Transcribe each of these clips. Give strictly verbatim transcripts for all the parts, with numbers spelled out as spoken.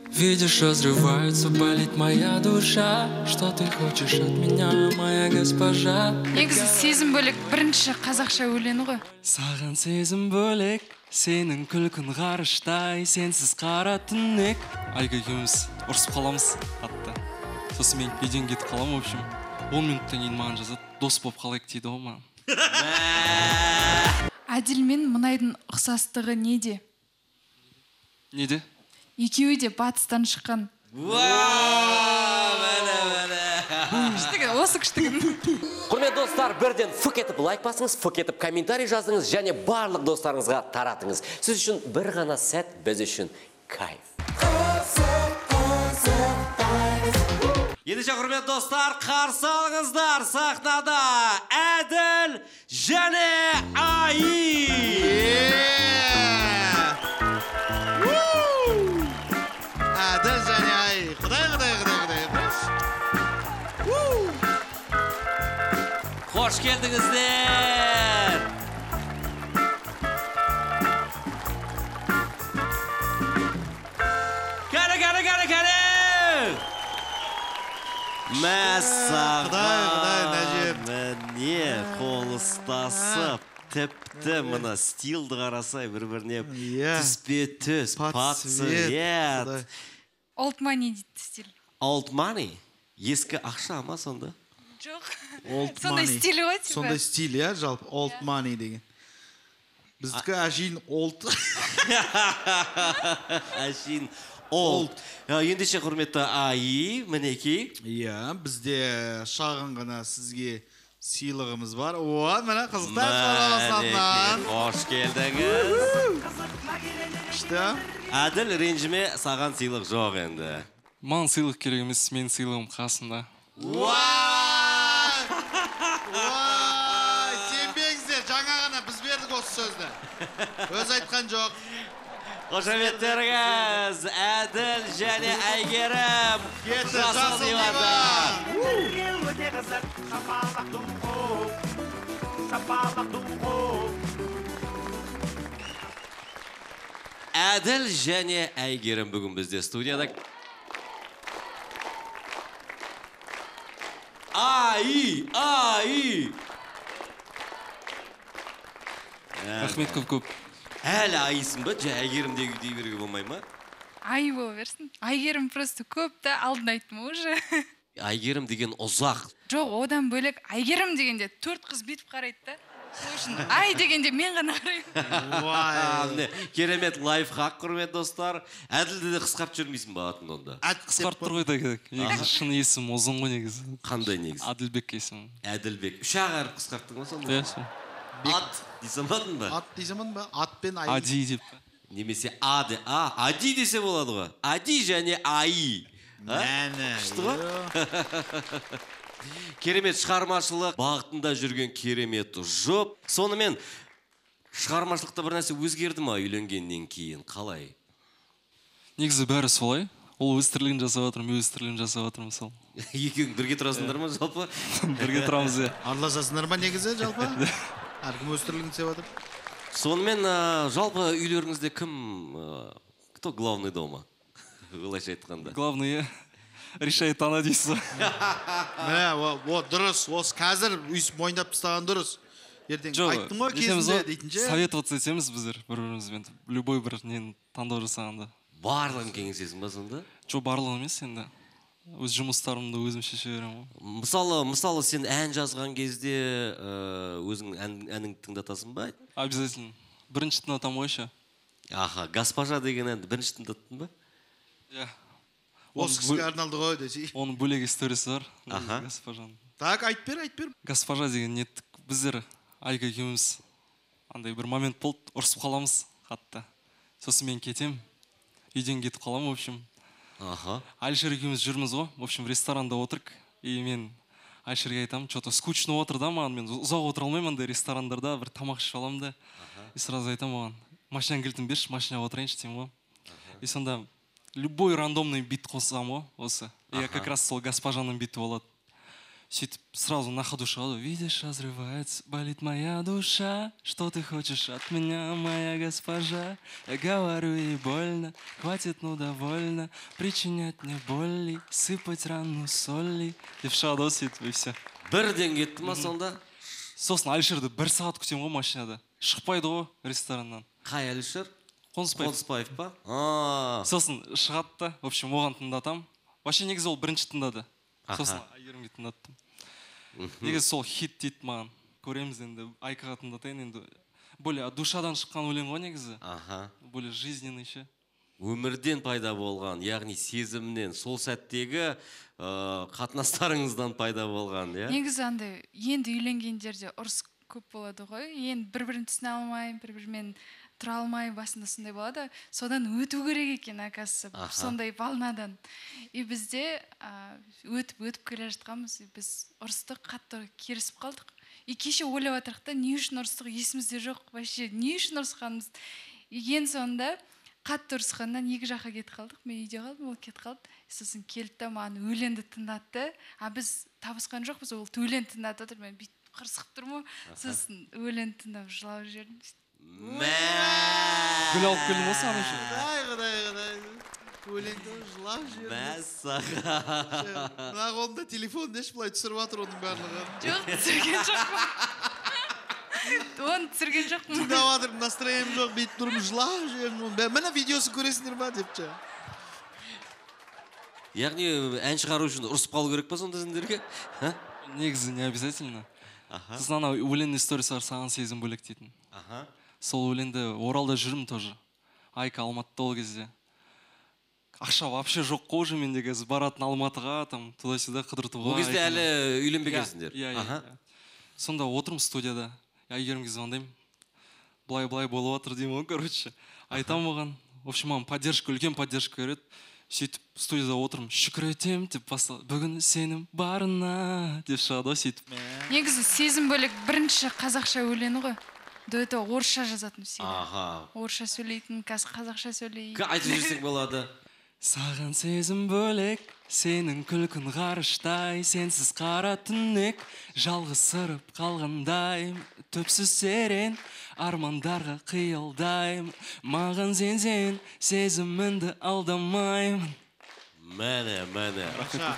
Видишь, разрывается, болит моя душа. Что ты хочешь от меня, моя госпожа? Негізі сезім бөлек бірінші қазақша өлеңі ғой. Саған сезім бөлек, сенің күлкін ғарыштай, сенсіз қара түнек. Айға екеуміз ұрысып қаламыз қатты. Сосын мен үйден кетіп қаламын, в общем. он минуттан кейін маған жазады, дос болып қалайық дейді ғой маған. Әділ мен Мұнайдың ұқсастығы неде? Неде? Екеуі де батыстан шыққан. Күштігі, осы күштігі. Құрметті достар, бірден фык етіп лайк басыңыз, фык етіп комментарий жазыңыз, және барлық достарыңызға таратыңыз. Сіз үшін бір ғана сәт, біз үшін кайф. Ендеше құрметті достар, қарсы алыңыздар, сахнада Әділ және Аи. Әділ және Аи. Құдай, құдай, құдай, құдай. Қош келдіңіздер. Кәне, кәне, кәне, кәне. Мәссаған. Міне, қол ұстасып. Тіпті мұна стилді қарасай бір-біріне түспе-түс, пат-цвет. Old money дейді стиль. Old money? Ескі ақша ма сонда? Жоқ. Old Сондай money. стиль ғой, типа. Сондай стиль, я, жалпы, old money деген. Біздікі әшейін old. Әшейін old. Ендеше құрметті Аи, мінекей. Иә, бізде шағын ғана сізге сыйлығымыз бар. О, міне қызықтар шараласатынан. Қош келдіңіз. Күшті. Әділ, ренжіме, саған сыйлық жоқ енді. Маған сыйлық керек емес, мен сыйлығым қасында. Уай! Уай! Сенбеңіздер, жаңа ғана біз бердік осы сөзді. Өз айтқан жоқ. Қошаметтеріңіз, Әділ және Әйгерім. Кетті, жасылдыға. Әділ және Әйгерім бүгін бізде студияда. Аи, Аи. Рахмет көп-көп. Әлі Аисың ба? Жа Әйгерім дей беруге болмай ма? Ай бола берсін. Айгерім просто көп та алдын айттым уже. Айгерім деген ұзақ. Жоқ, одан бөлек Айгерім дегенде төрт қыз бүйтіп қарайды да. Сол үшін Ай дегенде мен ғана қараймын. Уай! Керемет лайфхак, құрметті достар. Әділді де қысқарт жүрмейсің ба атын онда? Қысқарт тұр ғой да керек. Негізі шын есім ұзын ғой негізі. Қандай негізі? Әділбек есім. Әділбек. Үш ақ әріп қысқарттың ба сонда? Иә, сол. Ат дейсамадың ба? Ат дейсамадың ба? Ат пен Аи. Ади деп. Немесе Ады. А, Ади десе болады ғой. Ади және Аи. Мәні. Күшті ғой? Керемет шығармашылық бағытында жүрген керемет жұп. Сонымен шығармашылықта бір нәрсе өзгерді ма үйленгеннен кейін? Қалай? Негізі бәрі солай. Ол өз тірлігін жасап жатыр, мен өз тірлігін жасап жатырмын мысалы. Екеуің бірге тұрасыңдар ма жалпы? Бірге тұрамыз иә. Араласасыңдар ма негізі жалпы? Әркім өз тірлігін істеп жатыр. Сонымен жалпы үйлеріңізде кім, кто главный дома? Олайша айтқанда. Главное, решает она дейсіз. Міне, о, дұрыс. Осы қазір үйсіп мойындап тастаған дұрыс. Ертең айттым ғой кезінде дейтінше. Советоваться етеміз біздер бір-бірімізбен. Любой бір нені таңдау жасағанда. Барлығын кеңесесің ба сонда? Жоқ, барлығы емес енді. Өз жұмыстарымды өзім шеше беремін. Мысалы, мысалы сен ән жазған кезде өзің әніңді тыңдатасың ба? Обязательно. Бірінші тыңдатамын ғой ше. Аха, госпожа деген әнді бірінші тыңдаттың ба? Иә. Осы кісіге арналды ғой десе. Оның бөлек историясы бар. Аха. Госпожаның. Так, айт бер, айт бер. Госпожа деген неттік. Біздер Айга екеуміз андай бір момент болды, ұрысып қаламыз қатты. Сосын мен кетем, үйден кетіп қаламын, в общем. Аха. Алишер екеуміз жүрміз ғой, в общем, ресторанда отырық. И мен Алишерге айтамын, что-то скучно отыр да маған, мен ұзақ отыра алмаймын андай ресторандарда, бір тамақ ішіп аламын да. И сразу айтамын оған, машинаның кілтін берші, машинаға отырайыншы деймін ғой. И сонда любой рандомный бит қосамын ғой, осы. И как раз сол госпожаның биті болады. сөйтіп сразу на ходу шығады. Видишь, разрывается, болит моя душа. Что ты хочешь от меня, моя госпожа? Я говорю, ей больно, хватит, ну довольно. Причинять мне боли, сыпать рану соли. Деп шығады ғой сөйтіп, и все. Бірден кетті ма сонда? Сосын Алишерді бір сағат күтем ғой машинада. Шықпайды ғой рестораннан. Қай Алишер? Қонысбаев. Қонысбаев па? А. Сосын шығады да, в общем, оған тыңдатам. Вообще негізі ол бірінші тыңдады. Сосын Айгерімге тыңдаттым. Негізі сол хит дейді маған. Көреміз енді, Айкаға тыңдатайын енді. Более душадан шыққан өлең ғой негізі. Более жизненный ше. Өмірден пайда болған, яғни сезімнен, сол сәттегі қатынастарыңыздан пайда болған, иә? Негізі андай, енді үйленгендерде ұрыс көп болады ғой. Енді бір-бірін түсіне алмай, бір-бірімен тұра алмай, басында сондай болады. Содан өту керек екен, акасы, сондай волнадан. И бізде өтіп-өтіп келе жатқанбыз, біз ұрыстық, қатты керісіп қалдық. И кеше ойлап отырдық та, не үшін ұрыстық, есімізде жоқ, вообще не үшін ұрысқанымыз. Ең соңында қатты ұрысқаннан екі жаққа кетіп қалдық. Мен үйде қалдым, ол кетіп қалды. Сосын келді да маған өлеңді тыңдатты. А біз табысқан жоқпыз, ол өлең тыңдатып отыр. Мен бүйтіп қырсығып тұрмын. Сосын өлең тыңдап жылап жібердім. Мә. Гүл алып келдім осы аны үшін. Құдай, құдай, құдай. Өлеңді жылап жібердім. Мәссаға. Мына қолымда телефон деші былай түсіріп жатыр оның барлығын. Жоқ, түсірген жоқпын. Оны түсірген жоқпын. Тыңдап жатырмын, настроением жоқ, бүйтіп тұрмын, жылап жібердім. Міне видеосын көресіңдер ма депші. Яғни ән шығару үшін ұрысып қалу керек па сонда сендерге? Негізі не обязательно. Сосын ана өлең историясы бар, саған сезім бөлек дейтін. Сол өлеңді Оралда жүрмін тоже. Айка Алматыда ол кезде. Ақша вообще жоқ қой уже менде қазір, баратын Алматыға, там туда-сюда қыдыртуға. Ол кезде әлі үйленбегенсіңдер. Иә, иә. Сонда отырмын студияда. Айгерімге звондаймын. Былай-былай болып отыр деймін ғой, короче. Айтам оған. В общем, маған поддержка, үлкен поддержка береді. Сөйтіп студияда отырмын. Шүкір етем деп басталды. Бүгін сенің барына деп шығады сөйтіп. Негізі сезім бөлек бірінші қазақша өлеңі ғой. До этого орысша жазатын всегда. Аха. Орысша сөйлейтін, қазір қазақша сөйлейді. Айтып жүрсең болады. Саған сезім бөлек, сенің күлкін ғарыштай, сенсіз қара түнек, жалғыз сырып қалғандай, төпсіз серен, армандарға қиялдаймын, маған сенсең, сезімімді алдамаймын. Мәне, мәне.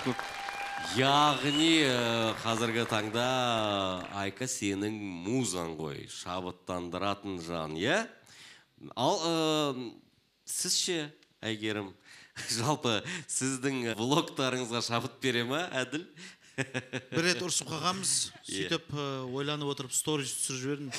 Яғни қазіргі таңда Айка сенің музаң ғой, шабыттандыратын жан, е? Ал сіз ше, Айгерім, жалпы сіздің влогтарыңызға шабыт бере ма, әділ? Бір рет ұрысып қалғанбыз, сөйтіп ойланып отырып сторис түсіріп жібердім.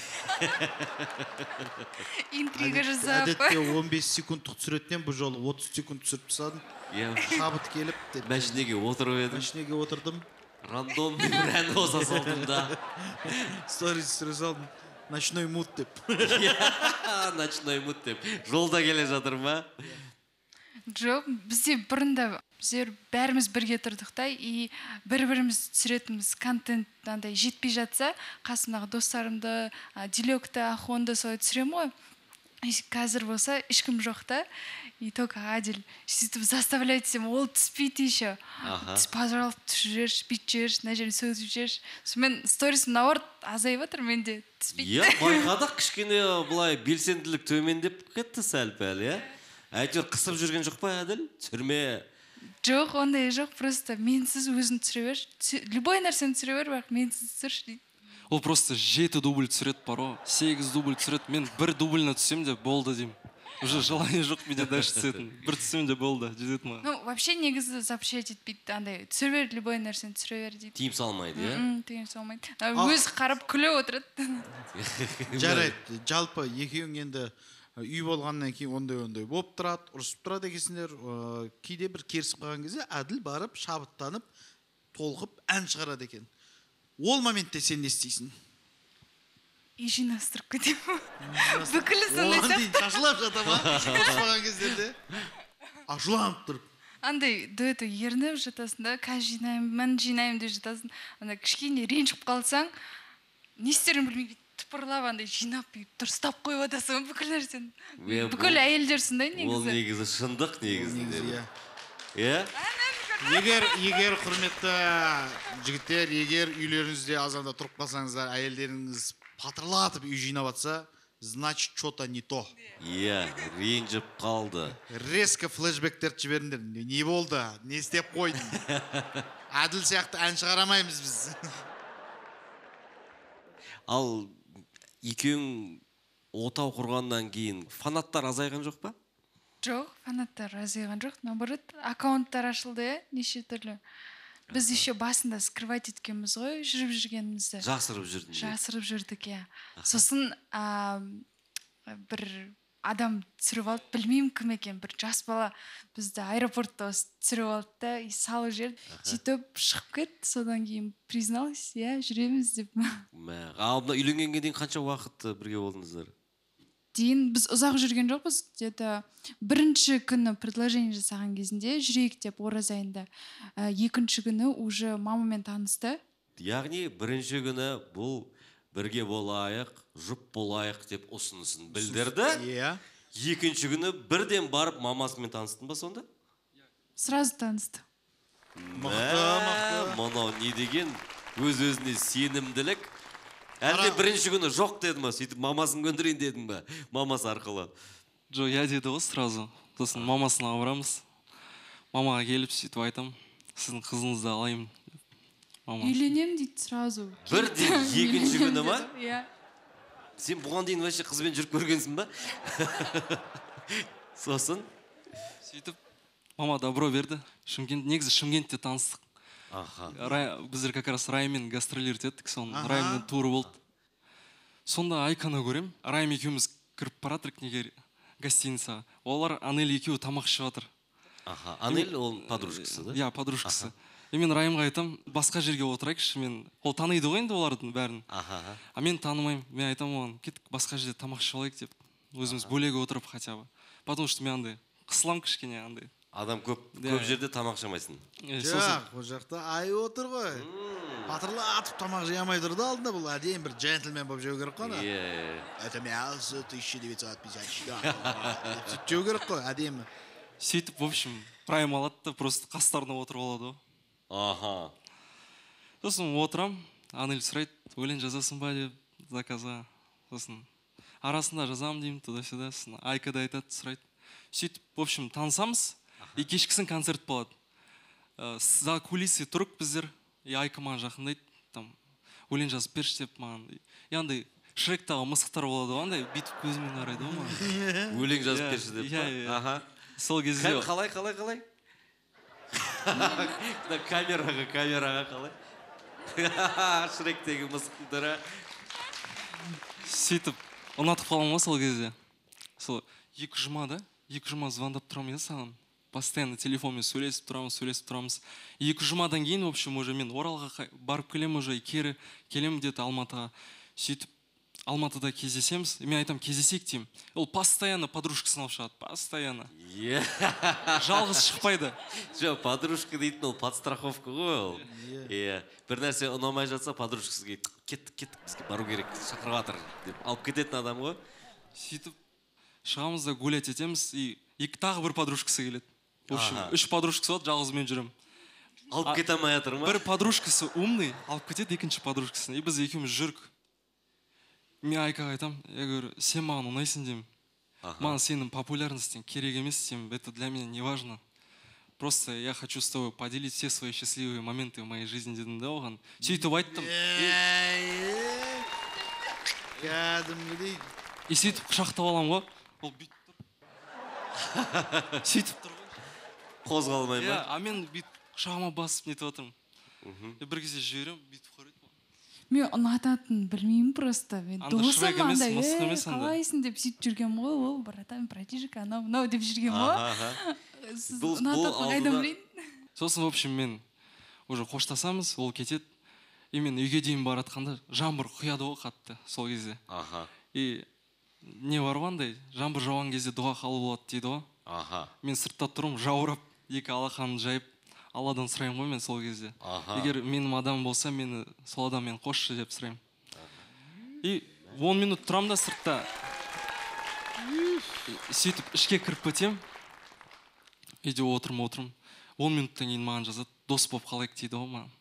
Интрига жасап. Әдетте он бес секундтық түсіретінен бұл жолы отыз секунд түсіріп тастадым. Шабыт келіп деп. Мәшінеге отырып едім. Мәшінеге отырдым. Рандом бір ән қоса салдым да. Сторис түсіре салдым. Ночной муд деп. Ночной муд деп. Жолда келе жатыр ма? Жоқ, бізде бұрында біздер бәріміз бірге тұрдық та, и бір-біріміз түсіретініміз контент андай жетпей жатса, қасымдағы достарымды, Дилекті, Ахонды солай түсірем ғой. Қазір болса ешкім жоқ та, и только Адил сөйтіп заставлять етсем, ол түспейді еще. Түс, пожалуйста, түсіп жіберші, бүйтіп жіберші, мына жерін сөзіп жіберші. Сонымен сторисім наоборот азайып отыр, менде түспейді. Иә, байқадық, кішкене былай белсенділік төмендеп кетті сәл-пәл, иә? Әйтеуір қысып жүрген жоқ па, Әділ? Түсірме. Жоқ, ондай жоқ, просто менсіз өзін түсіре бер. Любой нәрсені түсіре бер, бірақ менсіз түсірші дейді. Ол просто жеті дубль түсіреді бар ғой, сегіз дубль түсіреді. Мен бір дубльна түсем де болды деймін. Уже желание жоқ менде дальше түсетін. Бір түсем де болды, жетеді ма? Ну, вообще негізі запрещать етпейді, андай түсіре бер, любой нәрсені түсіре бер дейді. Тиым салмайды, иә? Тиым салмайды. Өзі қарап күліп отырады. Жарайды, жалпы екеуің енді үй болғаннан кейін ондай-ондай болып тұрады, ұрысып тұрады екенсіңдер. Кейде бір керісіп қалған кезде Әділ барып, шабыттанып, толқып ән шығарады екен. Ол моментте сен не істейсің? И жинастырып кетемін. Бүкілі сондай сияқты. Оған дейін шашылап жата ма? Ұрысып қалған кездерде. Ашуланып тұрып. Андай дуэті ерініп жатасың да, қазір жинаймын, мен жинаймын деп жатасың. Андай кішкене ренжіп қалсаң, не істерін білмей тыпырлап андай жинап дұрыстап қойып жатасың бүкіл нәрсені. Бүкіл әйелдер сондай негізі. Ол негізі шындық негізінде. Иә. Иә? егер егер құрметті жігіттер, егер үйлеріңізде азанда тұрып қалсаңыздар, әйелдеріңіз патырлатып үй жинап жатса, значит что-то не то. Иә, ренжіп қалды. Резко флешбектерді жіберіңдер. Не болды? Не істеп қойдың? Әділ сияқты ән шығарамаймыз біз. Ал екеуің отау құрғаннан кейін фанаттар азайған жоқ па? Жоқ, фанаттар азайған жоқ. Наоборот, аккаунттар ашылды, неше түрлі. Біз еще басында скрывать еткенбіз ғой, жүріп жүргенімізді. Жасырып жүрдің. Жасырып жүрдік, иә. Сосын бір адам түсіріп алды, білмеймін кім екен, бір жас бала бізді аэропортта түсіріп алды да, салып жіберді. Сөйтіп шығып кетті, содан кейін призналась, иә, жүреміз деп. Ал мына үйленгенге дейін қанша уақыт бірге болдыңыздар? Дейін біз ұзақ жүрген жоқпыз, где-то бірінші күні предложение жасаған кезінде жүрейік деп ораза айында, екінші күні уже мамамен танысты. Яғни бірінші күні бұл бірге болайық, жұп болайық деп ұсынысын білдірді. Иә. Екінші күні бірден барып мамасымен таныстың ба сонда? Сразу танысты. Мықты, мықты. Мынау не деген өз-өзіне сенімділік. Әлде бірінші күні жоқ деді ма, сөйтіп мамасын көндірейін дедің ба, мамасы арқылы? Жо, я деді ғой сразу. Сосын мамасына барамыз. Мамаға келіп сөйтіп айтам, сіздің қызыңызды алайын. Үйленем дейді сразу. Бірден екінші күні ма? Иә. Сен бұған дейін вообще қызбен жүріп көргенсің ба? Сосын? Сөйтіп, мама добро берді. Шымкент, негізі Шымкентте таныстық. Біздер как раз Раймен гастролировать еттік, соның Раймен туры болды. Сонда Айканы көрем, Райм екеуміз кіріп баратырық неге гостиницаға. Олар Анель екеуі тамақ ішіп жатыр. Анель ол подружкасы, да? Иә, подружкасы. И мен Райымға айтам, басқа жерге отырайықшы, мен ол таниды ғой енді олардың бәрін. А мен танымаймын, мен айтам оған, кеттік басқа жерде тамақ ішіп алайық деп, өзіміз бөлеге отырып хотя бы. Потому что мен андай қысылам кішкене андай. Адам көп көп жерде тамақ жамайсың. Жоқ, ол жақта ай отыр ғой. Патырлатып тамақ жамай тұрды алдында, бұл әдейін бір джентльмен болып жеу керек қой. Это мясо тысяча девятьсот пятьдесят четыре. Сөйтіп жеу керек қой, әдейін. Сөйтіп, в общем, Райым алады да просто қастарына отырып алады ғой. Аха. Сосын отырам, Анель сұрайды, өлең жазасың ба деп заказға. Сосын арасында жазамын деймін, туда-сюда. Сосын Айка да айтады, сұрайды. Сөйтіп, в общем, танысамыз. И кешкісін концерт болады. За кулисы тұрып біздер, и Айка маған жақындайды, там, өлең жазып берші деп маған. И андай Шректағы мысықтар болады ғой, андай бүйтіп көзімен қарайды ғой маған. Өлең жазып берші деп па? Сол кезде... Қалай, қалай, қалай? Камераға, камераға қалай? Шректегі мысықтары. Сөйтіп, ұнатып қалам ғой сол кезде. Сол екі жұма да, екі жұма звондап тұрам еді саған. Постоянно телефонмен сөйлесіп тұрамыз, сөйлесіп тұрамыз. Екі жұмадан кейін, в общем, уже мен Оралға барып келем уже, кері келем деді Алматыға. Сөйтіп, Алматыда кездесеміз. Мен айтам, кездесек деймін. Ол постоянно подружкасын алып шығады, постоянно. Жалғыз шықпайды. Жоқ, подружка дейтін ол подстраховка ғой ол. Бір нәрсе ұнамай жатса, подружкасы кейт, кеттік, кеттік, бізге бару керек, шақырып жатыр деп алып кететін адам ғой. Сөйтіп, шығамыз да гулять етеміз, и тағы бір подружкасы келеді. В общем, үш подружкасы болады, жалғыз мен жүрем. Алып кете алмай жатыр ма? Бір подружкасы умный, алып кетеді екінші подружкасын. И біз екеуміз жүрік. Мен Айкаға айтам, я говорю, сен маған ұнайсың деймін. Маған сенің популярностың керек емес, сен, это для меня не важно. Просто я хочу с тобой поделить все свои счастливые моменты в моей жизни дедім да оған. Сөйтіп айттым. И сөйтіп құшақтап алам ғой. Ол бүйтіп тұр. Сөйтіп тұр ғой. Қозғалмай ма? А мен бүйтіп құшағыма басып нетіп отырмын. Бір кезде жіберем, бүйтіп қарайды. Мен ұнататын білмеймін просто. Мен досым андай, қалайсың деп сөйтіп жүргем ғой, о, братан, братишка, анау, мынау деп жүргем ғой. Сіз ұнататын қайдан білейін? Сосын, в общем, мен уже қоштасамыз, ол кетеді. И мен үйге дейін баратқанда жаңбыр құяды ғой қатты сол кезде. И не бар ғой андай, жаңбыр жауған кезде дұға қабыл болады дейді ғой. Мен сыртта тұрмын, жаурап, екі алақанын жайып, Алладан сұраймын ғой мен сол кезде. Егер менің адамым болса, мені сол адаммен қосшы деп сұраймын. И он минут тұрам да сыртта. Сөйтіп ішке кіріп кетем. Үйде отырым, отырым. он минуттан кейін маған жазады, дос болып қалайық дейді ғой маған.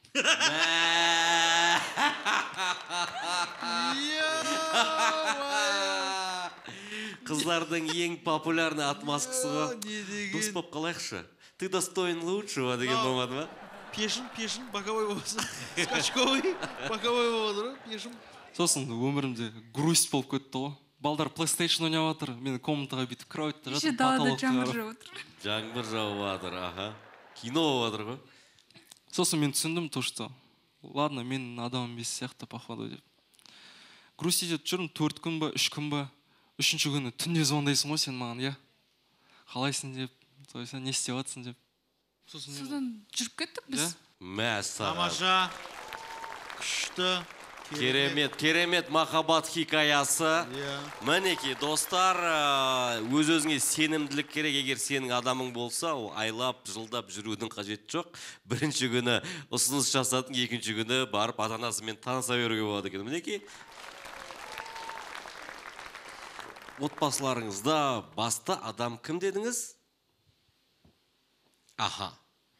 Қыздардың ең популярный отмазкасы ғой. Дос болып қалайықшы. Ты достоин лучшего деген болмады ма? Пешін, пешін, боковой болсын. Скачковый, боковой болады, пешін. Сосын өмірімде грусть болып кетті ғой. Балдар PlayStation ойнап жатыр, мені комнатаға бүйтіп кіріп жатыр. Еще далада жаңбыр жауып отыр. Жаңбыр жауып жатыр, аха. Кино болып жатыр ғой. Сосын мен түсіндім то, что ладно, мен адам емес сияқты походу деп. Грустить етіп жүрмін, төрт күн ба, үш күн ба, үшінші күні түнде звондайсың ғой сен маған, иә. Қалайсың деп, то есть не істеп жатсың деп. Содан жүріп кеттік біз. Мәссаған. Тамаша, күшті. Керемет, керемет махаббат хикаясы. Мінеки, достар, өз-өзіңе сенімділік керек. Егер сенің адамың болса, ол айлап, жылдап жүрудің қажеті жоқ. Бірінші күні ұсыныс жасадың, екінші күні барып ата-анасымен таныса беруге болады екен. Мінеки, отбасыларыңызда басты адам кім дедіңіз? Аха.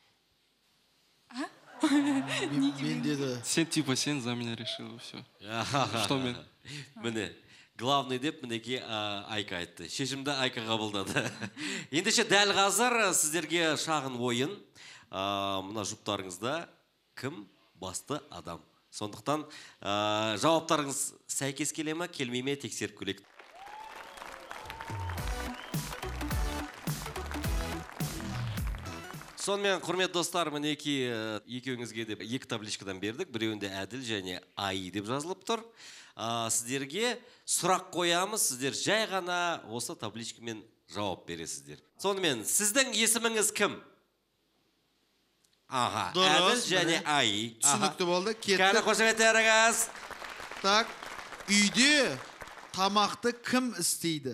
Мен деді. Сен типа сен за меня решил, все. Что мен? Міне, главный деп мінеке Айка айтты. Шешімді Айка қабылдады. Ендеше дәл қазір сіздерге шағын ойын. Мына жұптарыңызда кім басты адам? Сондықтан жауаптарыңыз сәйкес келе ме, келмей ме тексеріп көрейік. Сонымен, құрмет достар, мінеки екеуіңізге деп екі табличкадан бердік. Біреуінде әділ және ай деп жазылып тұр. Сіздерге сұрақ қоямыз, сіздер жай ғана осы табличкамен жауап бересіздер. Сонымен, сіздің есіміңіз кім? Аға, әділ және ай. Түсінікті болды, кеттік. Кәні қошеметтеріңіз. Так, үйде тамақты кім істейді?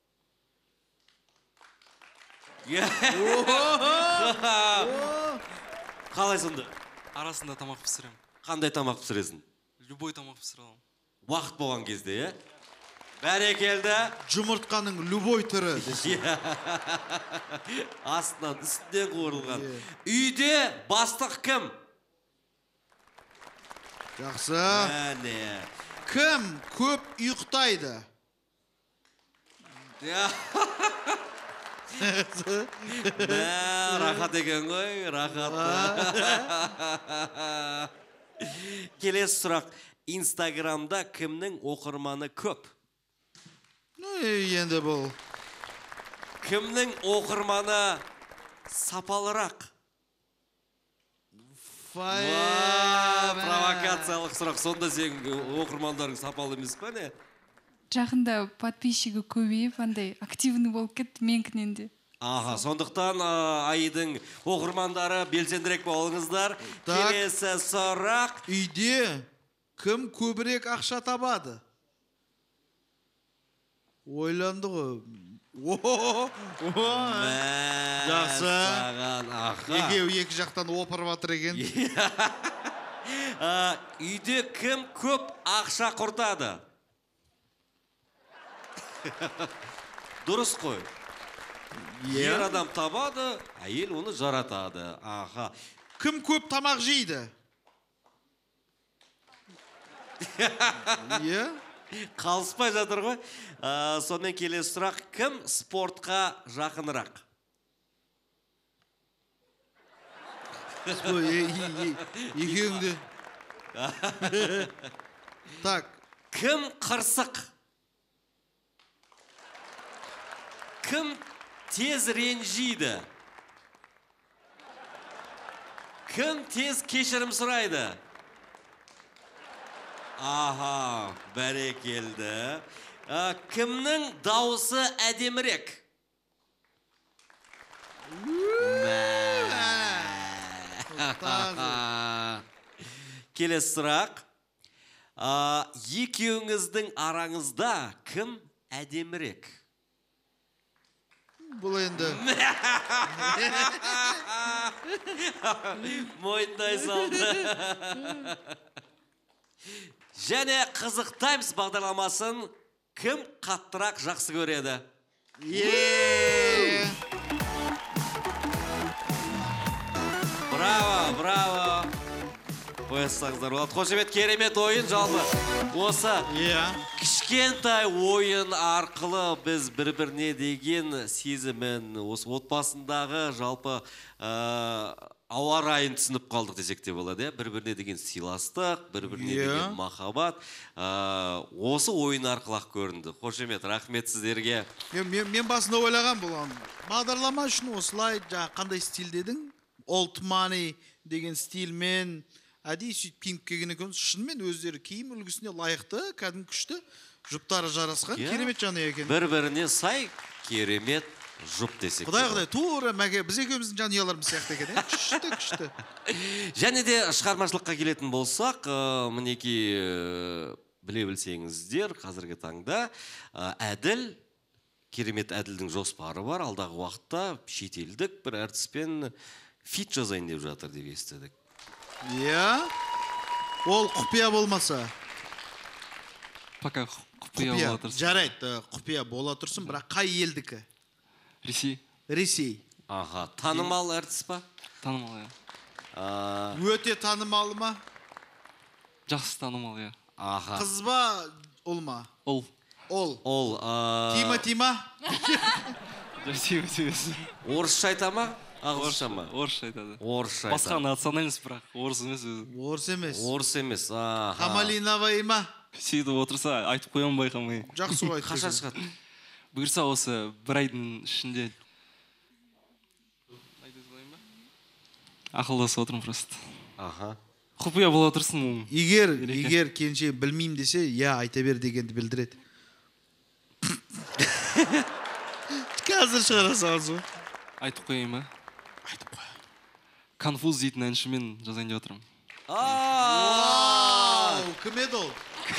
Қалай сонда? Арасында тамақ пісірем. Қандай тамақ пісіресің? Любой тамақ пісірем. Уақыт болған кезде, е? Бәрекелді. Жұмыртқаның любой түрі. Астынан, үстінен қуырылған. Үйде бастық кім? Жақсы. Әне. Кім көп ұйықтайды? Рахат екен ғой, рахат. Келесі сұрақ. Инстаграмда кімнің оқырманы көп? Енді бұл. Кімнің оқырманы сапалырақ? Провокациялық сұрақ. Сонда сен оқырмандарың сапалы емес па не? Жақында подписчигі көбейіп, андай активный болып кетті менкінен де. Аха, сондықтан айдың оқырмандары белсендірек болыңыздар. Келесі сұрақ. Үйде кім көбірек ақша табады? Ойланды ғой. Жақсы. Екеу екі жақтан опырып атыр екен. Үйде кім көп ақша құртады? Дұрыс қой. Ер адам табады, әйел оны жаратады. Аха. Кім көп тамақ жейді? Қалыспай жатыр ғой. Сонымен келесі сұрақ. Кім спортқа жақынырақ? Екеуіңді. Так. Кім қырсық? Кім тез ренжиді? Кім тез кешірім сұрайды? Аха, бәрекелді. Кімнің дауысы әдемірек? Келесі сұрақ. Екеуіңіздің араңызда кім әдемірек? Бұл енді. Мойындай салды. Және Қызық Таймс бағдарламасын кім қаттырақ жақсы көреді? браво. Қоя салсаңыздар болады. Қошемет, керемет ойын жалпы. Осы Иә. кішкентай ойын арқылы біз бір-біріне деген сезімін, осы отбасындағы жалпы ә, ауа райын түсініп қалдық десек те болады. Бір-біріне деген сыйластық, бір-біріне деген махаббат ә, осы ойын арқылы ақ көрінді. Қошемет, рахмет сіздерге. Мен, мен, мен басында ойлаған болған. Бағдарлама үшін осылай жаңа қандай стиль дедің? Old money деген стильмен әдейі сөйтіп киініп келген екен. Шынымен өздері киім үлгісіне лайықты, кәдімгі күшті, жұптары жарасқан, керемет жанұя екен. Бір-біріне сай керемет жұп десек. Құдай құдай, тура мәге біз екеуміздің жанұяларымыз сияқты екен, күшті күшті. Және де шығармашылыққа келетін болсақ, мінекей біле білсеңіздер, қазіргі таңда Әділ, керемет Әділдің жоспары бар. Алдағы уақытта шетелдік бір әртіспен фит жазайын деп жатыр деп естідік. Иә, ол құпия болмаса. Пока құпия бола тұрсын. Жарайды, құпия бола тұрсын, бірақ қай елдікі? Ресей. Ресей. Аха, танымал әртіс па? Танымал, иә. Өте танымалы ма? Жақсы танымал, иә. Аха. Қыз ба, ұл ма? Ол. Ол. Ол. Тима, Тима? Тима, Тима. Орысша айта ма? Ағылшынша ма? Орысша айтады. Орысша айтады. Басқа национальность бірақ, орыс емес өзі. Орыс емес. Орыс емес. Аха. Хамалиновай ма? Сөйтіп отырса, айтып қоямын байқамай. Жақсы ғой. Қашан шығады? Бұйырса осы бір айдың ішінде. Ақылдасып отырмын просто. Аха. Құпия бола тұрсын. Егер, егер кенше білмеймін десе, я айта бер дегенді білдіреді. Қазір шығара салсың. Айтып қояйын ба? Айтып қоя. Конфуз дейтін әншімен жазайын деп отырмын. Вау, кім еді ол?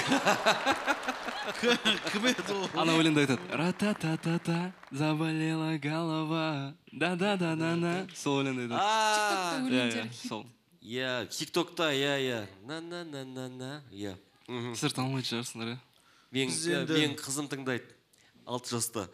Кім еді ол? Ана өлеңді айтады. Ра-та-та-та-та, заболела голова. Да-да-да-да-да. Сол өлеңді айтады. тиктокта өлеңдер Сол. Иә, тиктокта, иә, иә. На-на-на-на-на, иә. Сіздер танымайтын шығарсыңдар, иә? Мен қызым тыңдайды. Алты жаста.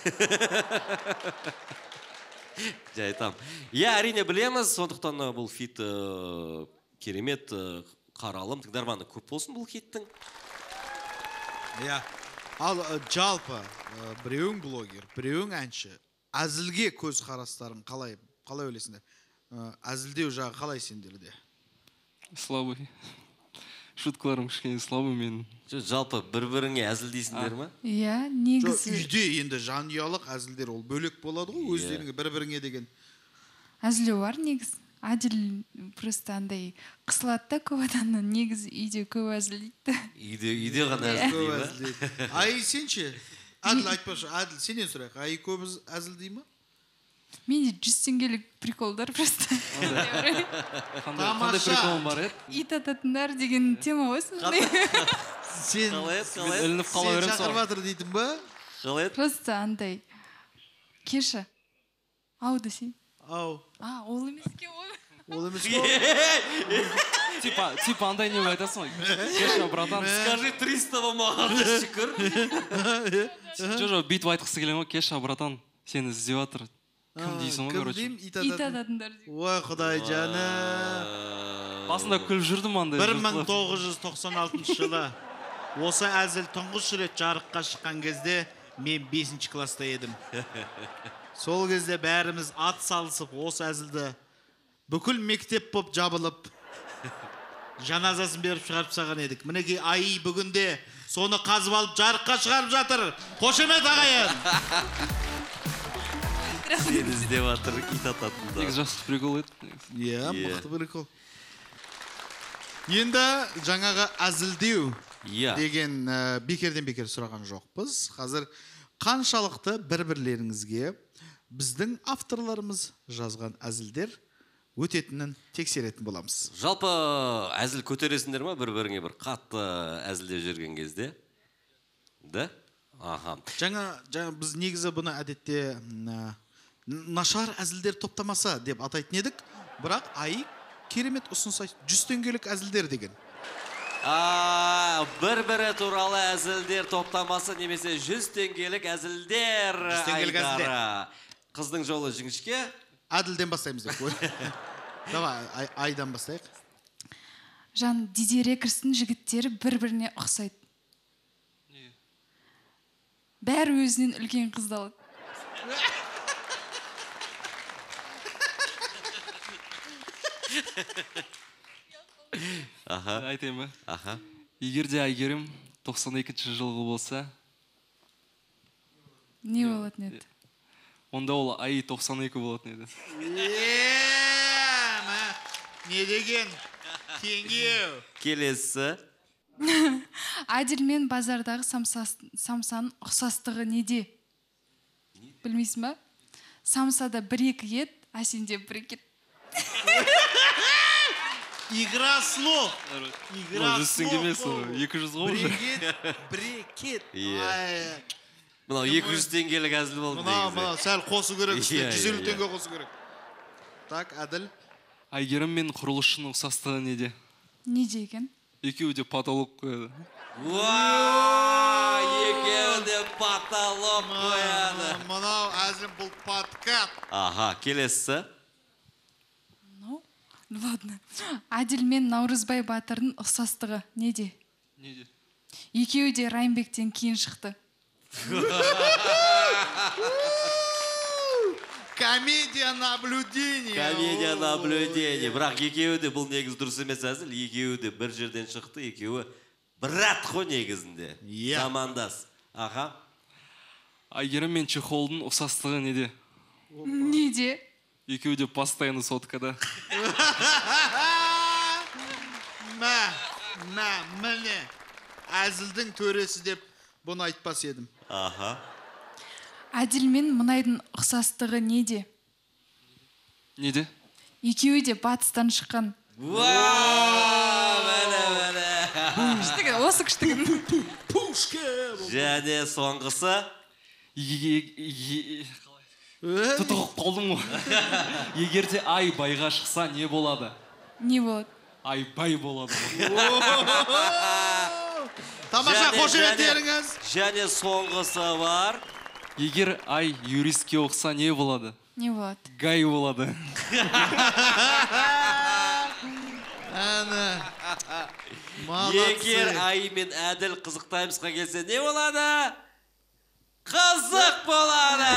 Жай айтам. Иә, әрине білеміз, сондықтан бұл хит керемет қаралым. Тыңдарманы көп болсын бұл хиттің. Иә. Ал жалпы біреуің блогер, біреуің әнші. Әзілге көз қарастарын қалай, қалай ойлайсыңдар? Әзілдеу жағы қалай сендерде? Слабый. Шуткаларым кішкене слабый мен. Жалпы бір-біріңе әзілдейсіңдер ма? Иә, негізі. Үйде енді жанұялық әзілдер ол бөлек болады ғой, өздеріңе бір-біріңе деген. Әзілеу бар негіз. Әділ просто андай қысылады да көп адамнан, негізі үйде көп әзілдейді. Үйде, үйде ғана әзілдей ма? Ай, сенші? Әділ айтпашы, Әділ, сенен сұрайық. Ай, көп әзілдей ма? Менде жүз теңгелік приколдар просто. Қандай приколым бар еді? Ит ататындар деген тема ғой сондай. Сен ілініп қала берем шақырып жатыр дейтін ба? Қалай еді? Просто андай Кеша. Ау десей. Ау. А, ол емес ке ол. Ол емес қой. Типа, типа андай не айтасың ғой. Кеша, братан. Скажи триста маған шүкір. Жо-жо, бүйтіп айтқысы келем ғой. Кеша, братан, сені іздеп жатыр. Кім дейсің ғой, короче. Ит ататындар. Ой, құдай жаны. Басында күліп жүрдім андай. бір мың тоғыз жүз тоқсан алтыншы жылы осы әзіл тұңғыш рет жарыққа шыққан кезде мен бесінші класста едім. Сол кезде бәріміз ат салысып, осы әзілді бүкіл мектеп боп жабылып, жаназасын беріп шығарып саған едік. Мінекей ай бүгінде соны қазып алып жарыққа шығарып жатыр. Қошемет ағайын. Сені іздеп жатыр, ит ататында. Негізі жақсы прикол еді. Иә, мықты прикол. Енді жаңағы әзілдеу деген бекерден бекер сұраған жоқпыз. Қазір қаншалықты бір-бірлеріңізге біздің авторларымыз жазған әзілдер өтетінін тексеретін боламыз. Жалпы әзіл көтересіңдер ма бір-біріңе бір қатты әзілдеп жүрген кезде? Да? Аха. Жаңа, жаңа біз негізі бұны әдетте нашар әзілдер топтамаса деп атайтын едік, бірақ ай керемет ұсыныс айтты. жүз теңгелік әзілдер деген. Бір-бірі туралы әзілдер топтамасы немесе жүз теңгелік әзілдер. жүз теңгелік әзілдер. Қыздың жолы жіңішке. Әділден бастаймыз деп қой. давай Ай- айдан бастайық. Жан, Дидье Рекерстің жігіттері бір-біріне ұқсайды. Бәрі өзінен үлкен қызды алады. Аха. Айтайын ба? Аха. Егер де Айгерім тоқсан екінші жылғы болса, Не болатын еді? онда ол ай тоқсан екі болатын еді. Не деген? Теңеу. Келесі. Адил мен базардағы самсаның ұқсастығы неде? Білмейсің ба? Самсада бір-екі ет, а сенде бір-екі ет. Игра слов. Игра жүз теңге емес, слов. екі жүз ғой уже. Брекет, брекет. Иә. Ай, Мынау екі жүз теңгелік әзіл болды Мына, мына, негізі. сәл қосу керек, Иә, жүз елу иә, теңге қосу керек. Так, Әділ. Айгерім мен құрылысшының ұқсастығы неде? Не деген? Екеуі де потолок қояды. Уау, екеуі де потолок қояды. Мынау әзім бұл подкат. Аха, келесі. Ну, ладно. Адил мен Наурызбай Батырдың ұқсастығы неде? Неде? Екеуі де Райымбектен кейін шықты. Комедия наблюдения. Комедия наблюдения. Бірақ екеуі де бұл негіз дұрыс емес әзіл. Екеуі де бір жерден шықты, екеуі брат қой негізінде. Иә. Замандас. Аха. Айгерім мен Чехолдың ұқсастығы неде? Неде? Екеуі де постоянно соткада. Мә, мә, міне. Әзілдің төресі деп бұны айтпас едім. Аха. Адил мен Мұнайдың ұқсастығы неде? Неде? Екеуі де батыстан шыққан. Уау, мәне, мәне. Күштігі, осы күштігі. Және соңғысы. Тұтығып қалдым ғой. Егер де ай байға шықса не болады? Не болады? Ай бай болады. Тамаша, Және- қошеметтеріңіз. Және соңғысы бар. Егер ай юристке оқса не болады? Не болады? Гай болады. Әні. Егер ай мен әділ қызықтаймысқа келсе не болады? Қызық болады!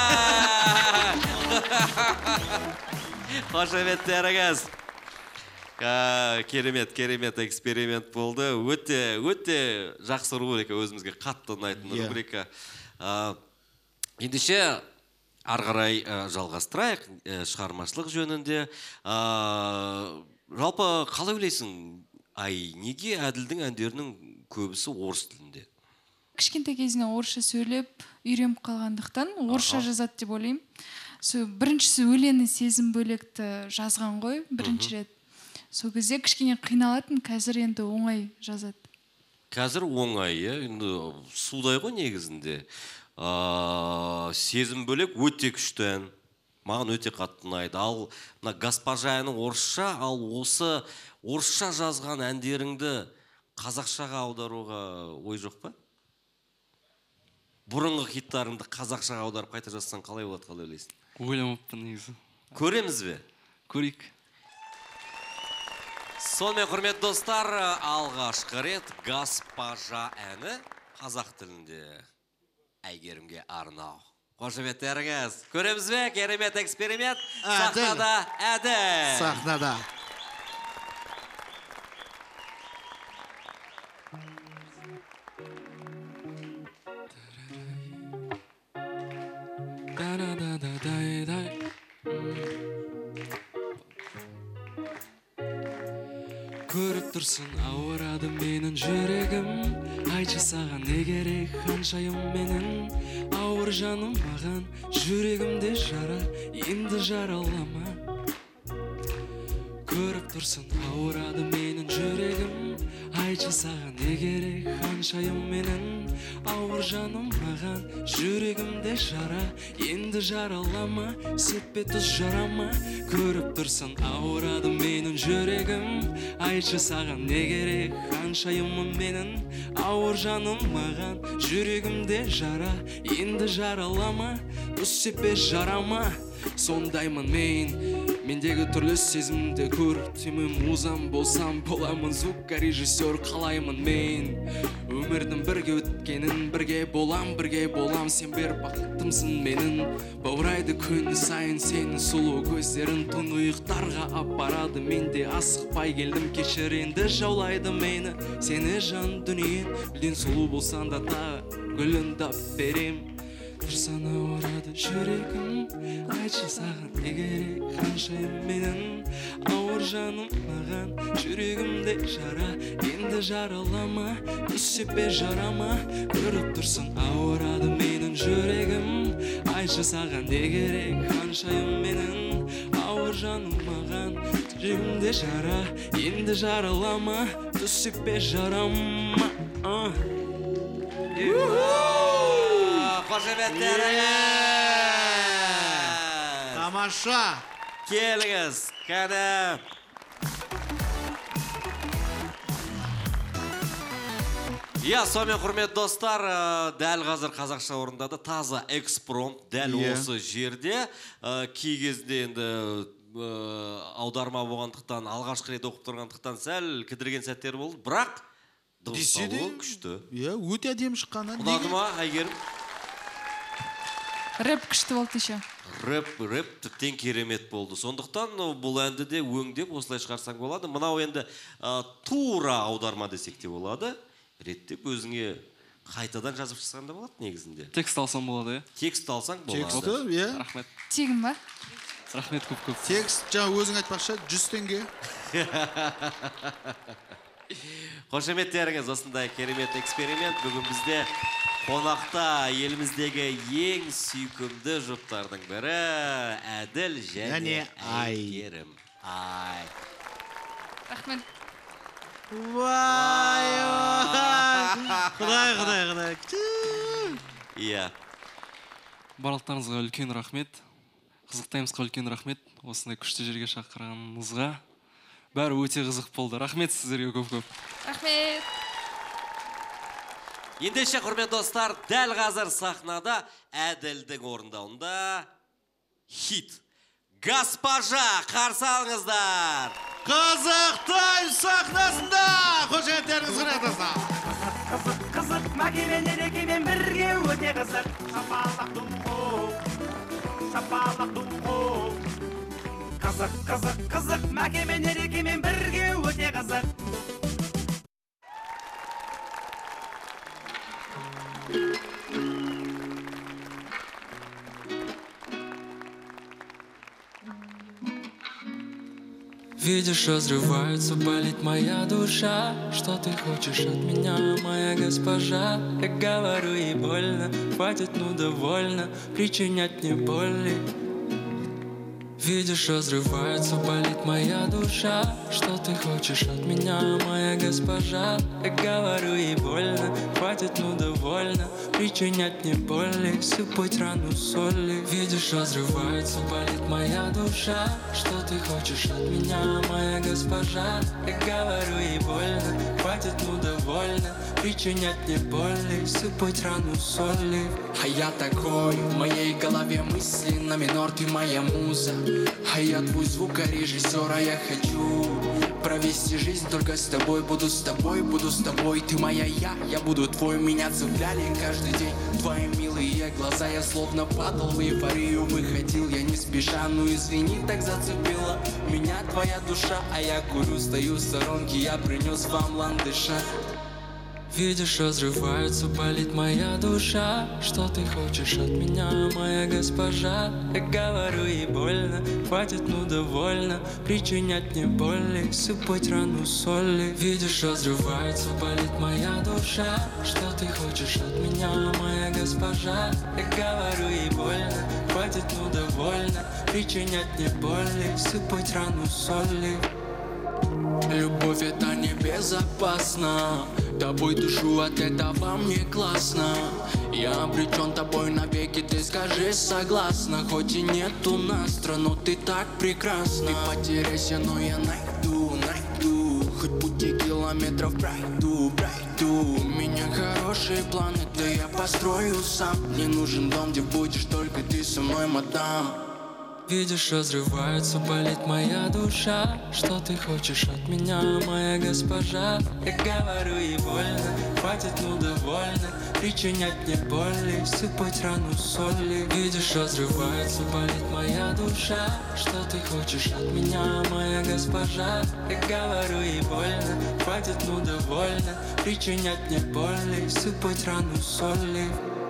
Қошеметтеріңіз. Ка- Керемет, керемет эксперимент болды. Өте, өте жақсы рубрика, өзімізге қатты ұнайтын Иә. рубрика. А, Ендеше ары қарай ә, жалғастырайық ә, шығармашылық жөнінде. А, Жалпы қалай ойлайсың, ай, неге әділдің әндерінің көбісі орыс тілінде? Кішкентай кезінен орысша сөйлеп, үйреніп қалғандықтан орысша жазады деп ойлаймын. Сол біріншісі өлеңі сезім бөлекті жазған ғой, бірінші рет. Сол кезде кішкене қиналатын, қазір енді оңай жазады. Қазір оңай, иә, енді судай ғой негізінде. А, сезім бөлек өте күшті ән. Маған өте қатты ұнайды. Ал мына Госпожа әні орысша, ал осы орысша жазған әндеріңді қазақшаға аударуға ой жоқ па? Бұрынғы хиттарыңды қазақшаға аударып қайта жазсаң қалай болады, қалай ойлайсың? Ойламаппын негізі. Көреміз бе? Көрейік. Сонымен құрметті достар, алғашқы рет Госпожа әні қазақ тілінде Әйгерімге арнау. Қошеметтеріңіз. Көреміз бе? Керемет эксперимент. Әділ. Сахнада Әділ. Сахнада. Да-да-да-да-дай-дай. Көріп тұрсың, ауырады менің жүрегім. Айтшы саған не керек, ханшайым менің. Ауыр жаным маған, жүрегімде жара, енді жаралама. Көріп тұрсың, ауырады менің жүрегім. Айтшы саған не керек, ханшайым менің. Ауыр жаным маған, жүрегімде жара, енді жаралама. Сеппе тұз жарама. Көріп тұрсың, ауырады менің жүрегім. Айтшы саған не керек, ханшайымым менің. Ауыр жаным маған, жүрегімде жара, енді жаралама. Үсепе жарама, сондаймын мен. Мендегі түрлі сезімді көр. Темім музам болсам боламын звукорежиссер. Қалаймын мен өмірдің бірге өткенін. Бірге болам, бірге болам. Сен бер бақыттымсың менің. Баурайды күн сайын сенің сұлу көздерін. Тұңғиықтарға апарады. Менде асықпай келдім. Кешір енді жаулайды мені. Сені жан дүниен. Білден сұлу болсан да тағы гүлін дап берем. Тұрсана орады жүрегім. Айтшы саған не керек қаншайым менің. Ауыр жаным маған жүрегімде жара. Енді жаралама, түсіп бе жарама. Көріп тұрсың ауырады менің жүрегім. Айтшы саған не керек қаншайым менің. Ауыр жаным маған жүрегімде жара. Енді жаралама, түсіп бе жарама. Қошеметтер! Тамаша! Келіңіз, қане! Иә, сонымен құрметті достар, дәл қазір қазақша орындады. Таза экспромт дәл осы жерде. Кей кезде енді аударма болғандықтан, алғашқы рет оқып тұрғандықтан сәл кідірген сәттер болды. Бірақ дыбысталуы күшті. Иә, өте әдемі шыққаны. Ұнады ма, Әйгерім? Рэп күшті болды еще. Рэп, рэп тіптен керемет болды. Сондықтан бұл әнді де өңдеп осылай шығарсаң болады. Мынау енді тура аударма десек те болады. Реттеп өзіңе қайтадан жазып шықсаң да болады негізінде. Текст алсам болады, е? Текст алсаң болады. Тексті, е? Рахмет. Тегін ба? Рахмет көп-көп. Текст, жаңа өзің айтпақшы, жүз теңге. Қошеметтеріңіз, осындай керемет эксперимент. Бүгін бізде қонақта еліміздегі ең сүйкімді жұптардың бірі Әділ және Әйгерім. Ай. Рахмет. Вай, құдай, құдай, құдай. Иә. Барлықтарыңызға үлкен рахмет. Қызықтаймызға үлкен рахмет. Осындай күшті жерге шақырғаныңызға. Бәрі өте қызық болды. Рахмет сіздерге көп-көп. Рахмет. Ендеше құрметті достар, дәл қазір сахнада Әділдің орындауында хит «Госпожа» қарсы алыңыздар. Қазақстан сахнасында қошеметтеріңіз қанатасына. Қызық, қызық, мәкемен ерекемен бірге өте қызық. Шапалақ дұңғо, шапалақ дұңғо. Қызық, қызық, қызық, мәкемен ерекемен бірге өте қызық. Видишь, разрывается, болит моя душа. Что ты хочешь от меня, моя госпожа? Я говорю, ей больно, хватит, ну довольно причинять мне боли. Видишь, разрывается, болит моя душа. Что ты хочешь от меня, моя госпожа? Я говорю, ей больно, хватит, ну довольно причинять мне боли, сыпать рану соли. Видишь, разрывается, болит моя душа. Что ты хочешь от меня, моя госпожа? Я говорю, ей больно, хватит, ну довольно причинять мне боли, сыпать рану соли. А я такой, в моей голове мысли на минор, ты моя муза. А я твой звукорежиссер, а я хочу провести жизнь только с тобой. Буду с тобой, буду с тобой, ты моя я, я буду твой. Меня цепляли каждый день твои милые глаза. Я словно падал в эйфорию, выходил я не спеша. Ну извини, так зацепила меня твоя душа. А я курю, стою в сторонке, я принес вам ландыша. Видишь, разрывается, болит моя душа. Что ты хочешь от меня, моя госпожа? Я говорю, ей больно, хватит, ну довольно причинять мне боли, сыпать рану соли. Видишь, разрывается, болит моя душа. Что ты хочешь от меня, моя госпожа? Я говорю, ей больно, хватит, ну довольно причинять мне боли, сыпать рану соли. Любовь это небезопасно, тобой душу, от этого мне классно. Я обречен тобой навеки, ты скажи согласна. Хоть и нету настро, но ты так прекрасна. Ты потеряйся, но я найду, найду. Хоть пути километров пройду, пройду. У меня хорошие планы, да я построю сам. Мне нужен дом, где будешь только ты со мной, мадам. Видишь, разрывается, болит моя душа. Что ты хочешь от меня, моя госпожа? Я говорю, ей больно, хватит, ну довольно причинять мне боли, сыпать рану соли. Видишь, разрывается, болит моя душа. Что ты хочешь от меня, моя госпожа? Я говорю, ей больно, хватит, ну довольно причинять мне боли, сыпать рану соли.